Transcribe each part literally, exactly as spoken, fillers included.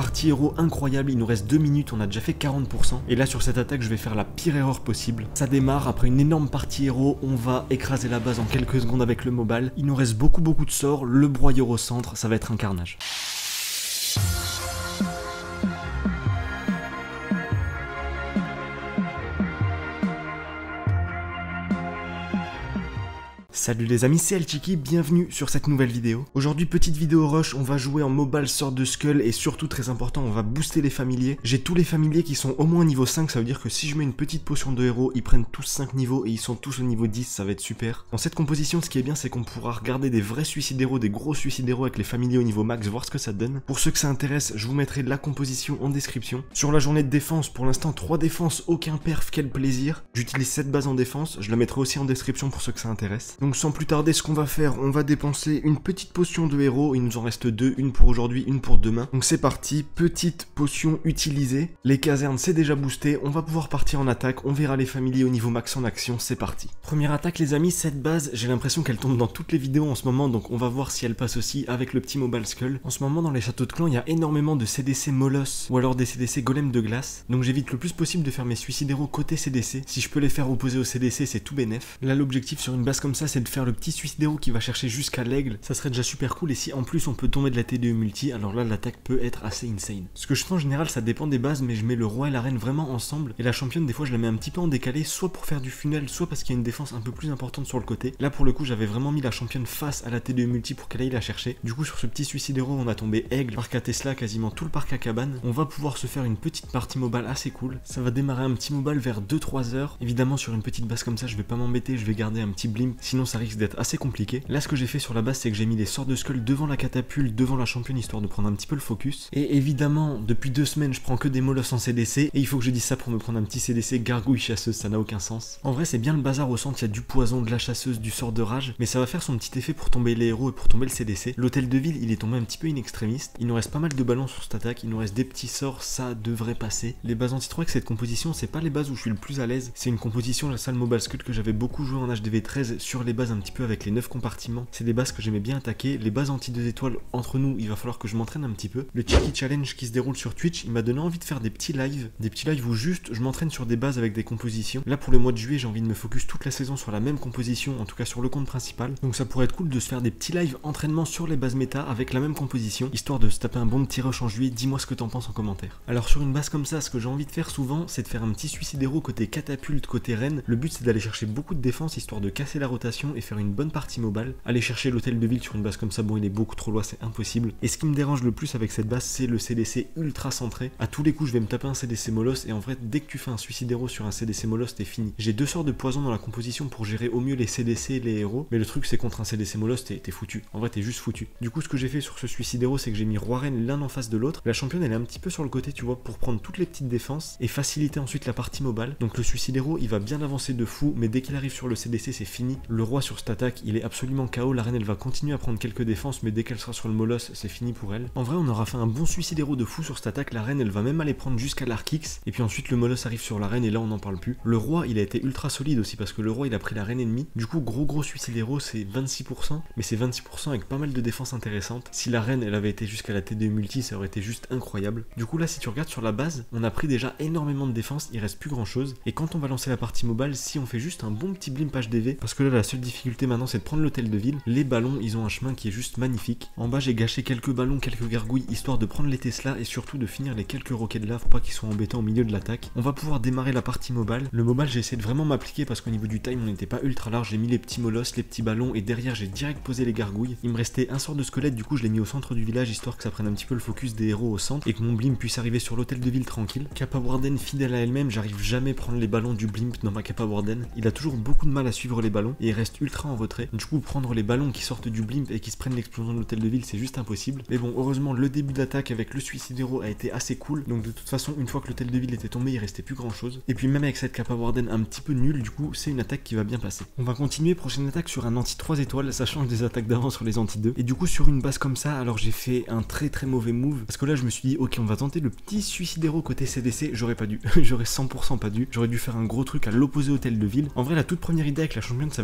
partie héros incroyable, il nous reste deux minutes, on a déjà fait quarante pour cent. Et là sur cette attaque je vais faire la pire erreur possible. Ça démarre, après une énorme partie héros, on va écraser la base en quelques secondes avec le mobile. Il nous reste beaucoup beaucoup de sorts, le broyeur au centre, ça va être un carnage. Salut les amis, c'est Elchiki, bienvenue sur cette nouvelle vidéo. Aujourd'hui, petite vidéo rush, on va jouer en mobile Sword of Skull et surtout très important, on va booster les familiers. J'ai tous les familiers qui sont au moins niveau cinq, ça veut dire que si je mets une petite potion de héros, ils prennent tous cinq niveaux et ils sont tous au niveau dix, ça va être super. Dans cette composition, ce qui est bien, c'est qu'on pourra regarder des vrais suicides héros, des gros suicides héros avec les familiers au niveau max, voir ce que ça donne. Pour ceux que ça intéresse, je vous mettrai la composition en description. Sur la journée de défense, pour l'instant, trois défenses, aucun perf, quel plaisir. J'utilise cette base en défense, je la mettrai aussi en description pour ceux que ça intéresse. Donc sans plus tarder, ce qu'on va faire, on va dépenser une petite potion de héros, il nous en reste deux, une pour aujourd'hui, une pour demain. Donc c'est parti, petite potion utilisée, les casernes c'est déjà boosté, on va pouvoir partir en attaque, on verra les familiers au niveau max en action, c'est parti. Première attaque les amis, cette base, j'ai l'impression qu'elle tombe dans toutes les vidéos en ce moment, donc on va voir si elle passe aussi avec le petit mobile Skull. En ce moment dans les châteaux de clan, il y a énormément de C D C Moloss, ou alors des C D C Golem de glace, donc j'évite le plus possible de faire mes suicides héros côté C D C, si je peux les faire opposer au C D C c'est tout bénef. Là l'objectif sur une base comme ça c'est de faire le petit suicide héros qui va chercher jusqu'à l'aigle, ça serait déjà super cool, et si en plus on peut tomber de la T D E multi, alors là l'attaque peut être assez insane. Ce que je fais en général ça dépend des bases, mais je mets le roi et la reine vraiment ensemble, et la championne des fois je la mets un petit peu en décalé, soit pour faire du funnel, soit parce qu'il y a une défense un peu plus importante sur le côté. Là pour le coup j'avais vraiment mis la championne face à la T D E multi pour qu'elle aille la chercher. Du coup sur ce petit suicide héros on a tombé aigle, parc à Tesla, quasiment tout le parc à cabane. On va pouvoir se faire une petite partie mobile assez cool, ça va démarrer un petit mobile vers deux trois heures. Évidemment sur une petite base comme ça je vais pas m'embêter, je vais garder un petit blimp, sinon ça risque d'être assez compliqué. Là ce que j'ai fait sur la base c'est que j'ai mis les sorts de Skull devant la catapulte, devant la championne, histoire de prendre un petit peu le focus. Et évidemment depuis deux semaines je prends que des molosses en C D C, et il faut que je dise ça pour me prendre un petit C D C gargouille chasseuse, ça n'a aucun sens. En vrai c'est bien le bazar au centre, il y a du poison, de la chasseuse, du sort de rage, mais ça va faire son petit effet pour tomber les héros et pour tomber le C D C. L'hôtel de ville il est tombé un petit peu in extremis, il nous reste pas mal de ballons sur cette attaque, il nous reste des petits sorts, ça devrait passer. Les bases anti trois avec cette composition c'est pas les bases où je suis le plus à l'aise, c'est une composition la salle mobile Skull que j'avais beaucoup joué en H D V treize sur les bases un petit peu avec les neuf compartiments, c'est des bases que j'aimais bien attaquer. Les bases anti deux étoiles entre nous il va falloir que je m'entraîne un petit peu. Le Cheeky Challenge qui se déroule sur Twitch il m'a donné envie de faire des petits lives, des petits lives où juste je m'entraîne sur des bases avec des compositions. Là pour le mois de juillet j'ai envie de me focus toute la saison sur la même composition, en tout cas sur le compte principal, donc ça pourrait être cool de se faire des petits lives entraînement sur les bases méta avec la même composition, histoire de se taper un bon petit rush en juillet. Dis-moi ce que t'en penses en commentaire. Alors sur une base comme ça, ce que j'ai envie de faire souvent c'est de faire un petit suicide héros côté catapulte, côté reine. Le but c'est d'aller chercher beaucoup de défense histoire de casser la rotation et faire une bonne partie mobile. Aller chercher l'hôtel de ville sur une base comme ça, bon il est beaucoup trop loin, c'est impossible. Et ce qui me dérange le plus avec cette base c'est le C D C ultra centré. À tous les coups je vais me taper un C D C Moloss, et en vrai dès que tu fais un suicide héros sur un C D C Moloss t'es fini. J'ai deux sorts de poison dans la composition pour gérer au mieux les C D C et les héros, mais le truc c'est contre un C D C Moloss t'es foutu, en vrai t'es juste foutu. Du coup ce que j'ai fait sur ce suicide héros c'est que j'ai mis roi reine l'un en face de l'autre. La championne elle est un petit peu sur le côté tu vois, pour prendre toutes les petites défenses et faciliter ensuite la partie mobile. Donc le suicide héros il va bien avancer de fou, mais dès qu'il arrive sur le C D C c'est fini. Le roi sur cette attaque il est absolument K O, la reine elle va continuer à prendre quelques défenses, mais dès qu'elle sera sur le Moloss c'est fini pour elle. En vrai on aura fait un bon suicide héros de fou sur cette attaque, la reine elle va même aller prendre jusqu'à l'Arkix, et puis ensuite le Moloss arrive sur la reine et là on n'en parle plus. Le roi il a été ultra solide aussi parce que le roi il a pris la reine ennemie, du coup gros gros suicide héros c'est vingt-six pour cent, mais c'est vingt-six pour cent avec pas mal de défense intéressante. Si la reine elle avait été jusqu'à la T D E multi ça aurait été juste incroyable. Du coup là si tu regardes sur la base on a pris déjà énormément de défense, il reste plus grand chose, et quand on va lancer la partie mobile, si on fait juste un bon petit blimp H D V, parce que là la seule difficulté maintenant c'est de prendre l'hôtel de ville, les ballons ils ont un chemin qui est juste magnifique. En bas j'ai gâché quelques ballons, quelques gargouilles histoire de prendre les Tesla et surtout de finir les quelques roquettes là pour pas qu'ils soient embêtants au milieu de l'attaque. On va pouvoir démarrer la partie mobile. Le mobile j'ai essayé de vraiment m'appliquer parce qu'au niveau du time on n'était pas ultra large, j'ai mis les petits molosses, les petits ballons, et derrière j'ai direct posé les gargouilles. Il me restait un sort de squelette, du coup je l'ai mis au centre du village histoire que ça prenne un petit peu le focus des héros au centre et que mon blimp puisse arriver sur l'hôtel de ville tranquille. Kappa Warden fidèle à elle-même, j'arrive jamais à prendre les ballons du blimp dans ma Kappa Warden, il a toujours beaucoup de mal à suivre les ballons et il reste ultra en retrait. Du coup prendre les ballons qui sortent du blimp et qui se prennent l'explosion de l'hôtel de ville c'est juste impossible. Mais bon heureusement le début d'attaque avec le suicide héros a été assez cool, donc de toute façon une fois que l'hôtel de ville était tombé il restait plus grand chose, et puis même avec cette Kappa Warden un petit peu nulle, du coup c'est une attaque qui va bien passer. On va continuer, prochaine attaque sur un anti trois étoiles, ça change des attaques d'avant sur les anti deux, et du coup sur une base comme ça alors j'ai fait un très très mauvais move parce que là je me suis dit ok on va tenter le petit suicide héros côté C D C, j'aurais pas dû, j'aurais cent pour cent pas dû, j'aurais dû faire un gros truc à l'opposé hôtel de ville. En vrai la toute première idée avec la championne ça va être assez incroyable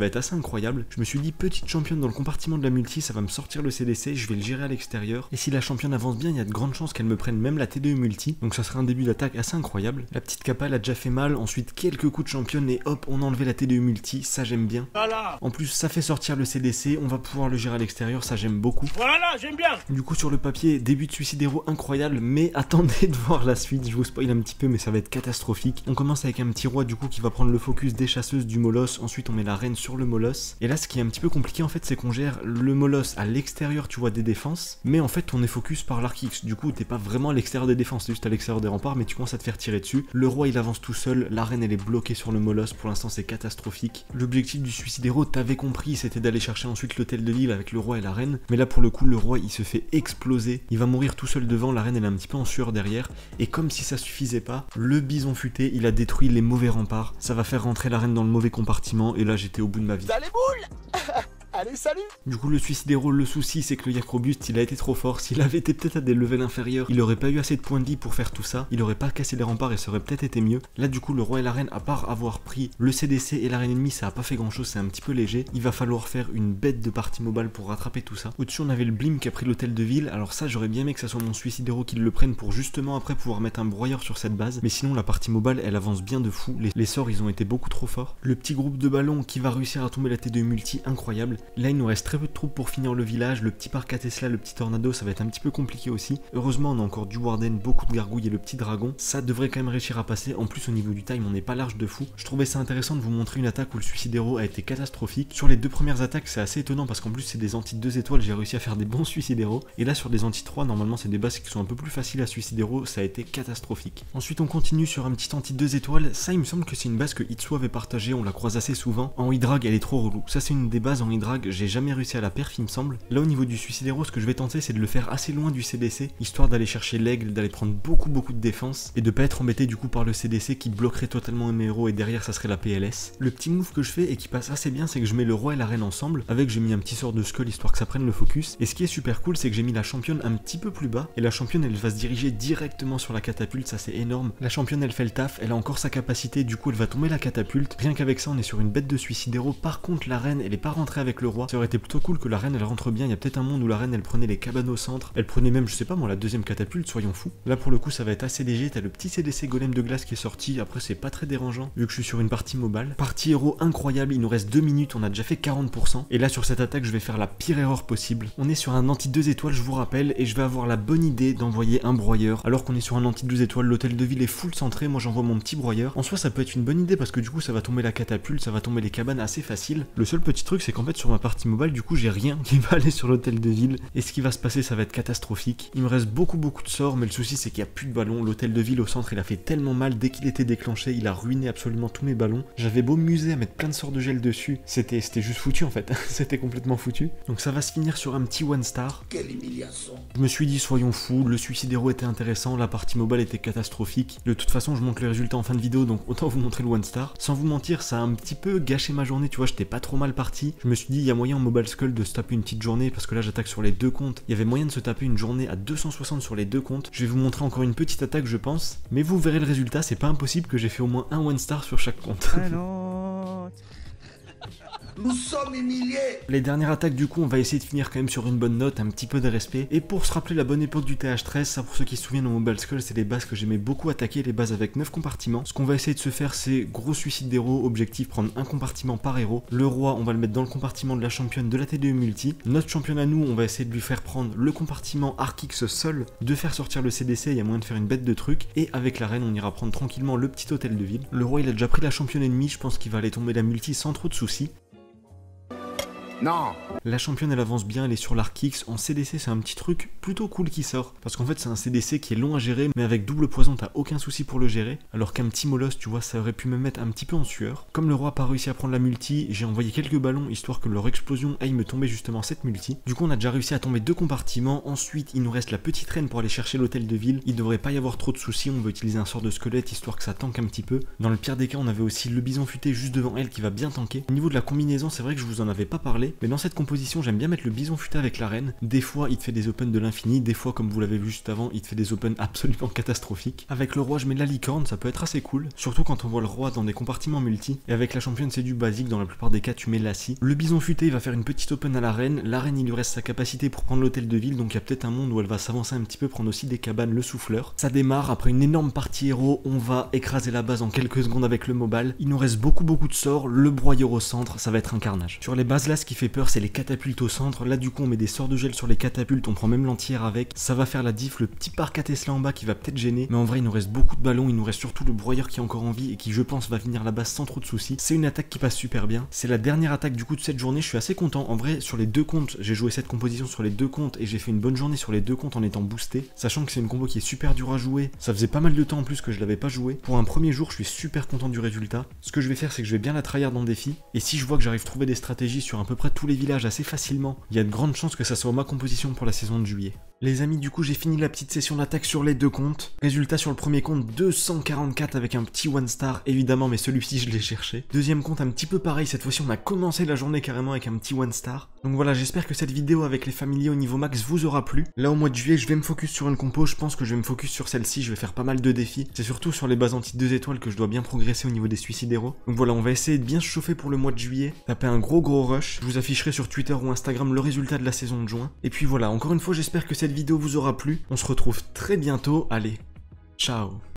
incroyable. Je me suis dit, petite championne dans le compartiment de la multi, ça va me sortir le C D C, je vais le gérer à l'extérieur. Et si la championne avance bien, il y a de grandes chances qu'elle me prenne même la T deux multi. Donc ça sera un début d'attaque assez incroyable. La petite Kappa elle a déjà fait mal, ensuite quelques coups de championne et hop, on a enlevé la T deux multi, ça j'aime bien. Voilà. En plus ça fait sortir le C D C, on va pouvoir le gérer à l'extérieur, ça j'aime beaucoup. Voilà, j'aime bien. Du coup sur le papier, début de Suicide Hero incroyable, mais attendez de voir la suite, je vous spoil un petit peu mais ça va être catastrophique. On commence avec un petit roi du coup qui va prendre le focus des chasseuses du molosse, ensuite on met la reine sur le molosse. Et là ce qui est un petit peu compliqué en fait c'est qu'on gère le molosse à l'extérieur, tu vois, des défenses, mais en fait on est focus par l'arc X, du coup t'es pas vraiment à l'extérieur des défenses, t'es juste à l'extérieur des remparts mais tu commences à te faire tirer dessus. Le roi il avance tout seul, la reine elle est bloquée sur le molosse, pour l'instant c'est catastrophique. L'objectif du Suicide Hero, t'avais compris, c'était d'aller chercher ensuite l'hôtel de ville avec le roi et la reine, mais là pour le coup le roi il se fait exploser, il va mourir tout seul devant, la reine elle est un petit peu en sueur derrière, et comme si ça suffisait pas, le bison futé il a détruit les mauvais remparts, ça va faire rentrer la reine dans le mauvais compartiment, et là j'étais au bout de ma vie. Allez boule. Allez, salut. Du coup le Suicide Hero, le souci c'est que le Yak Robuste il a été trop fort, s'il avait été peut-être à des levels inférieurs, il aurait pas eu assez de points de vie pour faire tout ça, il aurait pas cassé les remparts et ça aurait peut-être été mieux. Là du coup le roi et la reine, à part avoir pris le C D C et la reine ennemie, ça a pas fait grand chose, c'est un petit peu léger, il va falloir faire une bête de partie mobile pour rattraper tout ça. Au-dessus on avait le Blim qui a pris l'hôtel de ville, alors ça j'aurais bien aimé que ça soit mon Suicide Hero qui le prenne pour justement après pouvoir mettre un broyeur sur cette base, mais sinon la partie mobile elle avance bien de fou, les, les sorts ils ont été beaucoup trop forts. Le petit groupe de ballons qui va réussir à tomber la T deux multi, incroyable. Là il nous reste très peu de troupes pour finir le village, le petit parc à Tesla, le petit tornado, ça va être un petit peu compliqué aussi. Heureusement on a encore du Warden, beaucoup de gargouilles et le petit dragon, ça devrait quand même réussir à passer. En plus au niveau du time on n'est pas large de fou. Je trouvais ça intéressant de vous montrer une attaque où le Suicide Hero a été catastrophique. Sur les deux premières attaques c'est assez étonnant parce qu'en plus c'est des anti deux étoiles, j'ai réussi à faire des bons Suicide Hero, et là sur des anti trois normalement c'est des bases qui sont un peu plus faciles à Suicide Hero, ça a été catastrophique. Ensuite on continue sur un petit anti deux étoiles, ça il me semble que c'est une base que Itsu avait partagée, on la croise assez souvent. En Hydrag elle est trop relou, ça c'est une des bases en Hydrag, j'ai jamais réussi à la perf il me semble. Là au niveau du Suicide Hero, ce que je vais tenter c'est de le faire assez loin du C D C, histoire d'aller chercher l'aigle, d'aller prendre beaucoup beaucoup de défense, et de pas être embêté du coup par le C D C qui bloquerait totalement mes héros et derrière ça serait la P L S. Le petit move que je fais et qui passe assez bien c'est que je mets le roi et la reine ensemble, avec j'ai mis un petit sort de skull histoire que ça prenne le focus, et ce qui est super cool c'est que j'ai mis la championne un petit peu plus bas, et la championne elle va se diriger directement sur la catapulte, ça c'est énorme. La championne elle fait le taf, elle a encore sa capacité, du coup elle va tomber la catapulte, rien qu'avec ça on est sur une bête de Suicide Hero. Par contre la reine elle est pas rentrée avec le roi, ça aurait été plutôt cool que la reine elle rentre bien, il y a peut-être un monde où la reine elle prenait les cabanes au centre, elle prenait même je sais pas moi la deuxième catapulte, soyons fous. Là pour le coup ça va être assez léger, t'as le petit C D C golem de glace qui est sorti, après c'est pas très dérangeant vu que je suis sur une partie mobile. Partie héros incroyable, il nous reste deux minutes, on a déjà fait quarante pour cent, et là sur cette attaque je vais faire la pire erreur possible. On est sur un anti deux étoiles je vous rappelle, et je vais avoir la bonne idée d'envoyer un broyeur, alors qu'on est sur un anti douze étoiles, l'hôtel de ville est full centré, moi j'envoie mon petit broyeur. En soi ça peut être une bonne idée parce que du coup ça va tomber la catapulte, ça va tomber les cabanes assez facile. Le seul petit truc c'est qu'en fait sur ma partie mobile du coup j'ai rien qui va aller sur l'hôtel de ville, et ce qui va se passer ça va être catastrophique. Il me reste beaucoup beaucoup de sorts, mais le souci c'est qu'il n'y a plus de ballons. L'hôtel de ville au centre il a fait tellement mal, dès qu'il était déclenché il a ruiné absolument tous mes ballons. J'avais beau muser à mettre plein de sorts de gel dessus, c'était c'était juste foutu en fait, c'était complètement foutu. Donc ça va se finir sur un petit one star. Quelle humiliation. Je me suis dit soyons fous, le Suicide Hero était intéressant, la partie mobile était catastrophique. De toute façon je montre le résultat en fin de vidéo, donc autant vous montrer le one star. Sans vous mentir ça a un petit peu gâché ma journée, tu vois, j'étais pas trop mal parti. Je me suis dit il y a moyen en Mobile Skull de se taper une petite journée, parce que là j'attaque sur les deux comptes, il y avait moyen de se taper une journée à deux cent soixante sur les deux comptes. Je vais vous montrer encore une petite attaque je pense, mais vous verrez le résultat, c'est pas impossible que j'ai fait au moins un one star sur chaque compte. Nous sommes humiliés. Les dernières attaques du coup on va essayer de finir quand même sur une bonne note, un petit peu de respect. Et pour se rappeler la bonne époque du T H treize, ça pour ceux qui se souviennent au Mobile Skull c'est les bases que j'aimais beaucoup attaquer, les bases avec neuf compartiments. Ce qu'on va essayer de se faire c'est gros Suicide Hero, objectif prendre un compartiment par héros. Le roi on va le mettre dans le compartiment de la championne de la T deux multi. Notre championne à nous on va essayer de lui faire prendre le compartiment Arc X seul, de faire sortir le C D C, il y a moyen de faire une bête de trucs. Et avec la reine on ira prendre tranquillement le petit hôtel de ville. Le roi il a déjà pris la championne ennemie, je pense qu'il va aller tomber la multi sans trop de soucis. Non. La championne elle avance bien, elle est sur l'arc X. En C D C c'est un petit truc plutôt cool qui sort, parce qu'en fait c'est un C D C qui est long à gérer, mais avec double poison t'as aucun souci pour le gérer, alors qu'un petit molosse tu vois ça aurait pu me mettre un petit peu en sueur. Comme le roi a pas réussi à prendre la multi, j'ai envoyé quelques ballons histoire que leur explosion aille me tomber justement cette multi. Du coup on a déjà réussi à tomber deux compartiments. Ensuite il nous reste la petite reine pour aller chercher l'hôtel de ville. Il devrait pas y avoir trop de soucis, on va utiliser un sort de squelette histoire que ça tank un petit peu. Dans le pire des cas on avait aussi le bison futé juste devant elle qui va bien tanker. Au niveau de la combinaison c'est vrai que je vous en avais pas parlé, parler, mais dans cette composition j'aime bien mettre le bison futé avec la reine. Des fois il te fait des opens de l'infini, des fois comme vous l'avez vu juste avant, il te fait des opens absolument catastrophiques. Avec le roi je mets la licorne, ça peut être assez cool, surtout quand on voit le roi dans des compartiments multi, et avec la championne c'est du basique, dans la plupart des cas tu mets Lassie. Le bison futé il va faire une petite open à la reine, la reine il lui reste sa capacité pour prendre l'hôtel de ville, donc il y a peut-être un monde où elle va s'avancer un petit peu, prendre aussi des cabanes, le souffleur. Ça démarre, après une énorme partie héros, on va écraser la base en quelques secondes avec le mobile. Il nous reste beaucoup beaucoup de sorts, le broyeur au centre, ça va être un carnage. Sur les bases là ce qui fait peur c'est les catapultes au centre, là du coup on met des sorts de gel sur les catapultes, on prend même l'entière avec, ça va faire la diff, le petit parc à Tesla en bas qui va peut-être gêner, mais en vrai il nous reste beaucoup de ballons, il nous reste surtout le broyeur qui est encore en vie et qui je pense va finir la base sans trop de soucis. C'est une attaque qui passe super bien, c'est la dernière attaque du coup de cette journée, je suis assez content, en vrai sur les deux comptes, j'ai joué cette composition sur les deux comptes et j'ai fait une bonne journée sur les deux comptes en étant boosté, sachant que c'est une combo qui est super dure à jouer, ça faisait pas mal de temps en plus que je l'avais pas joué. Pour un premier jour je suis super content du résultat. Ce que je vais faire c'est que je vais bien la tryhard dans le défi, et si je vois que j'arrive à trouver des stratégies sur à peu près tous les villages assez facilement, il y a de grandes chances que ça soit ma composition pour la saison de juillet. Les amis, du coup j'ai fini la petite session d'attaque sur les deux comptes. Résultat sur le premier compte deux cent quarante-quatre avec un petit one star évidemment, mais celui-ci je l'ai cherché. Deuxième compte un petit peu pareil, cette fois-ci on a commencé la journée carrément avec un petit one star. Donc voilà, j'espère que cette vidéo avec les familiers au niveau max vous aura plu. Là au mois de juillet je vais me focus sur une compo, je pense que je vais me focus sur celle-ci, je vais faire pas mal de défis. C'est surtout sur les bases anti deux étoiles que je dois bien progresser au niveau des suicides héros. Donc voilà, on va essayer de bien se chauffer pour le mois de juillet, taper un gros gros rush. Je vous afficherai sur Twitter ou Instagram le résultat de la saison de juin. Et puis voilà, encore une fois j'espère que cette vidéo vous aura plu. On se retrouve très bientôt, allez, ciao.